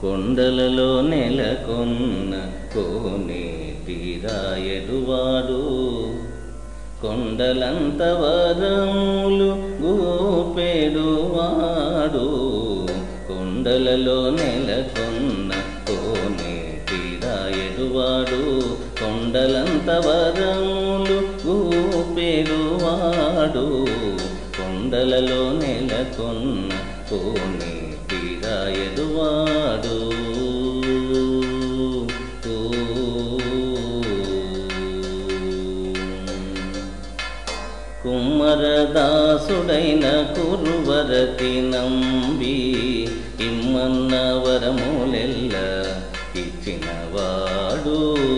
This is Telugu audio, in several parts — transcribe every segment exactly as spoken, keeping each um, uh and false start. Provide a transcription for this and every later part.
కొండలలో నెలకొన్న కోనేటి రాయడువాడు కొండలంత వరములు గోపెడువాడు కొండలలో నెలకొన్న కోనేటి రాయడువాడు కొండలంత వరములు గోపెడువాడు కొండలలో నెలకొన్న కోనేటి రాయడువాడు కుమ్మరదాసుడైన కురువరతి నంబి ఇమ్మన్న వరములెల్ల ఇచ్చినవాడు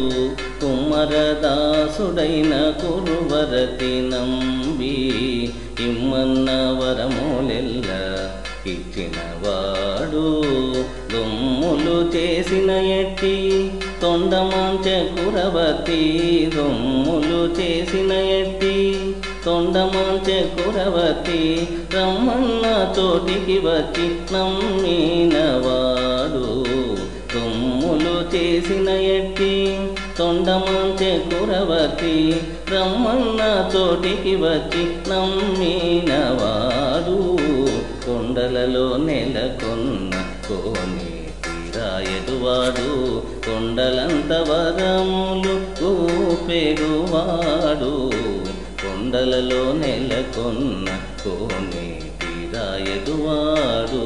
కుమ్మరదాసుడైన కురువరతి నంబి ఇమ్మన్న వరములెల్ల ఇచ్చినవాడు దొమ్ములు చేసిన ఎట్టి తొండమాంచ కురవతి దొమ్ములు చేసిన ఎట్టి తొండమాంచ కురవతి రమ్మన్న చోటికి వచ్చి నమ్మినవాడు దొమ్ములు చేసిన ఎట్టి తొండమాంచ కురవతి రమ్మన్న చోటికి వచ్చి నమ్మినవాడు కొండలలో నెలకొన్న కోనేటి రాయడువాడు కొండలంత వరములు గోపెడువాడు కొండలలో నెలకొన్న కోనేటి రాయడువాడు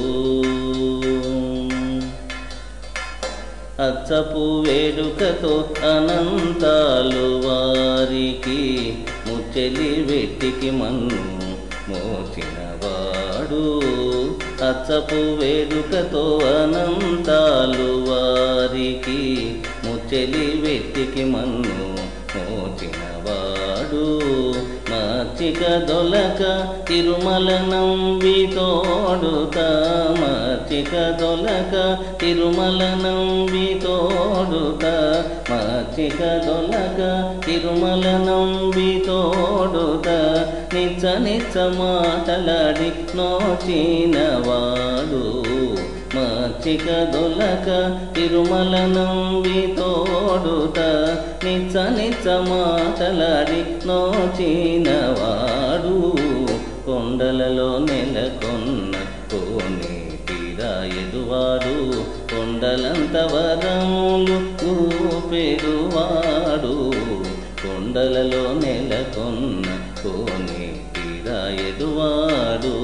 అచ్చపు వేడుకతో అనంతాలు వారికి ముచ్చెలి వెట్టికి మన్ను మోచినవాడు అచ్చపు వేడుకతో అనంతాలు వారికి ముచ్చెలి వెట్టికి మన్ను మోచినవాడు మచ్చిక దొలక తిరుమల నంబి తోడుత మచ్చిక దొలక తిరుమల నంబి తోడుత మచ్చిక దొలక తిరుమల నంబి తోడుత నిచ్చ నిచ్చ మాటలాడి నోచినవాడు మచ్చిక దొలక తిరుమల నంబి తోడుత నిచ్చ నిచ్చ మాటలాడి నోచినవాడు కొండలలో నెలకొన్న కోనేటి రాయడువాడు కొండలంత వరములు గోపెడువాడు కొండలలో నెలకొన్న కోనేటి రాయడువాడు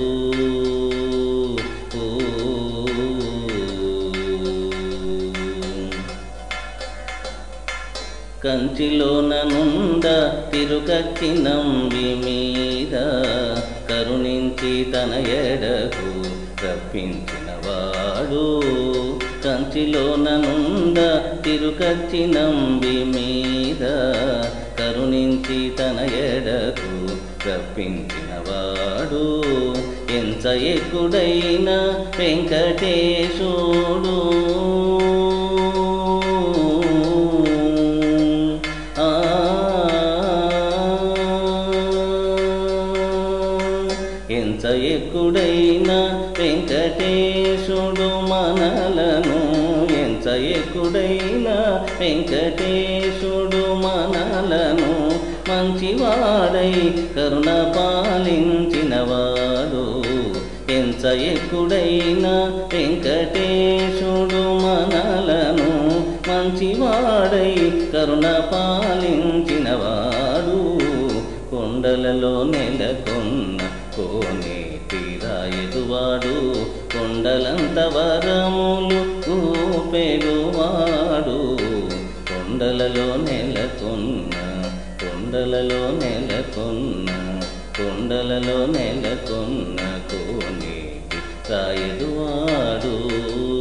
కంచిలోన నుండ తిరుకచ్చి నంబి మీద కరుణించి తన ఎడకు రప్పించినవాడు కంచిలోన నుండ తిరుకచ్చి నంబి మీద కరుణించి తన ఎడకు రప్పించినవాడు ఎంత ఎక్కుడైన వెంకటేశుడు ఎంత ఎక్కుడైన వెంకటేశుడు మనలను ఎంత ఎక్కుడైన వెంకటేశుడు మనలను మంచివాడై కరుణ పాలించినవాడు ఎంత ఎక్కుడైన వెంకటేశుడు మనలను మంచివాడై కరుణ పాలించినవాడు కొండలలో నెలకొన్న కోనేటి రాయడువాడు కొండలంత వరములు గోపెడువాడు కొండలలో నెలకొన్న కొండలలో నెలకొన్న కొండలలో నెలకొన్న కోనేటి రాయడువాడు.